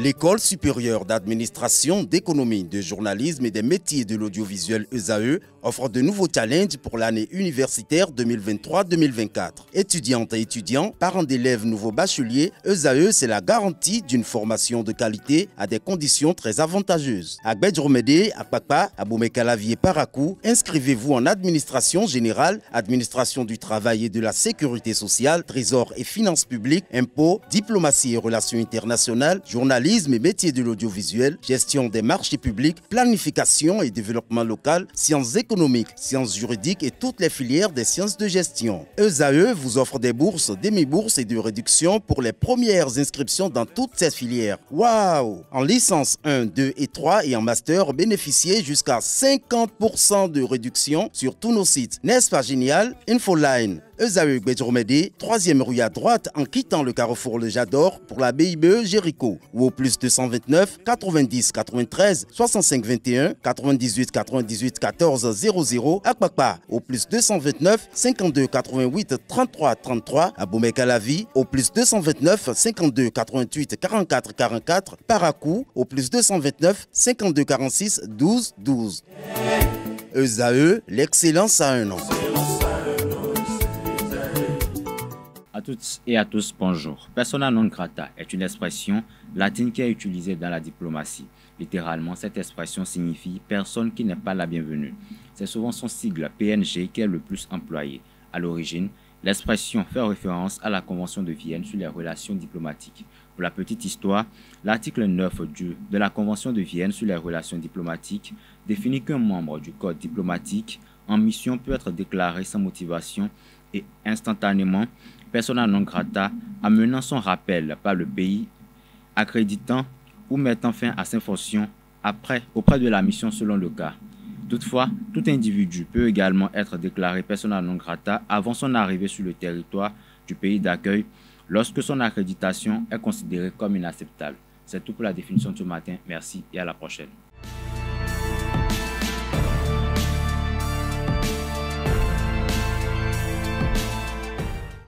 L'École supérieure d'administration, d'économie, de journalisme et des métiers de l'audiovisuel ESAE offre de nouveaux challenges pour l'année universitaire 2023-2024. Étudiantes et étudiants, parents d'élèves nouveaux bacheliers, ESAE, c'est la garantie d'une formation de qualité à des conditions très avantageuses. À Gbedjromede, à Papa, à Boumekalavi et Parakou, inscrivez-vous en administration générale, administration du travail et de la sécurité sociale, trésor et finances publiques, impôts, diplomatie et relations internationales, journalisme et métiers de l'audiovisuel, gestion des marchés publics, planification et développement local, sciences économiques, sciences juridiques et toutes les filières des sciences de gestion. ESAE vous offre des bourses, demi-bourses et de réductions pour les premières inscriptions dans toutes ces filières. Waouh! En licence 1, 2 et 3 et en master, bénéficiez jusqu'à 50% de réduction sur tous nos sites. N'est-ce pas génial? Infoline. ESAE Gbedjromede, 3e rue à droite en quittant le carrefour Le Jador pour la BIBE Jéricho ou au plus 229 90 93 65 21 98 98 14 00 à Kpakpa au plus 229 52 88 33 33 à Boumekalavi au plus 229 52 88 44 44 Parakou au plus 229 52 46 12 12. ESAE, l'excellence à un nom. À toutes et à tous, bonjour. Persona non grata est une expression latine qui est utilisée dans la diplomatie. Littéralement, cette expression signifie « personne qui n'est pas la bienvenue ». C'est souvent son sigle PNG qui est le plus employé. À l'origine, l'expression fait référence à la Convention de Vienne sur les relations diplomatiques. Pour la petite histoire, l'article 9 de la Convention de Vienne sur les relations diplomatiques définit qu'un membre du Code diplomatique en mission peut être déclaré sans motivation et instantanément persona non grata, amenant son rappel par le pays, accréditant ou mettant fin à ses fonctions auprès de la mission selon le cas. Toutefois, tout individu peut également être déclaré persona non grata avant son arrivée sur le territoire du pays d'accueil lorsque son accréditation est considérée comme inacceptable. C'est tout pour la définition de ce matin. Merci et à la prochaine.